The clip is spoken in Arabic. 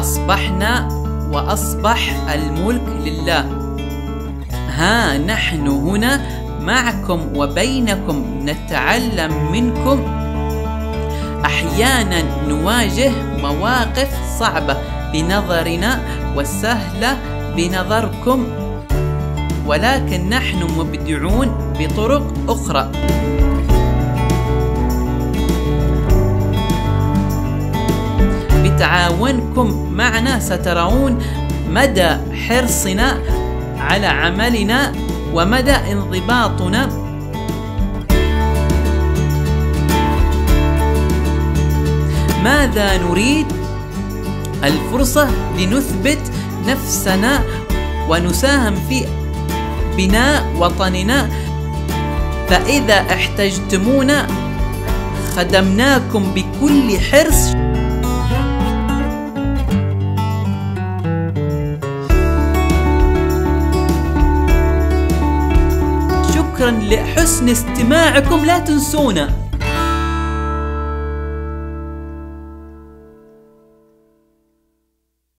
فأصبحنا وأصبح الملك لله. ها نحن هنا معكم وبينكم نتعلم منكم. أحيانا نواجه مواقف صعبة بنظرنا وسهلة بنظركم، ولكن نحن مبدعون بطرق أخرى. بتعاونكم معنا سترون مدى حرصنا على عملنا ومدى انضباطنا. ماذا نريد؟ الفرصة لنثبت نفسنا ونساهم في بناء وطننا، فإذا احتجتمونا خدمناكم بكل حرص. شكرا لحسن استماعكم، لا تنسونا.